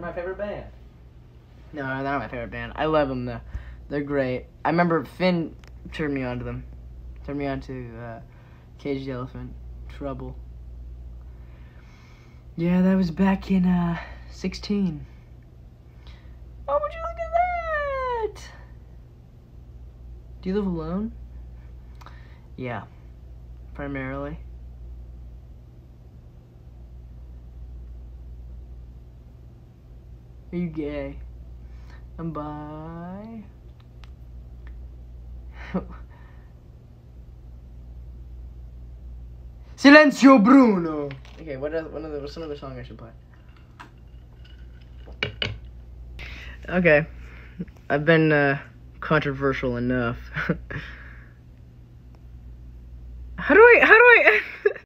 my favorite band. No, they're not my favorite band. I love them, though. They're great. I remember Finn turned me on to them. Turned me on to Caged Elephant, Trouble. Yeah, that was back in 16. Oh, would you look at that? Do you live alone? Yeah, primarily. Are you gay? I'm bi. Silenzio Bruno! Okay, what's another song I should play? Okay, I've been controversial enough. How do I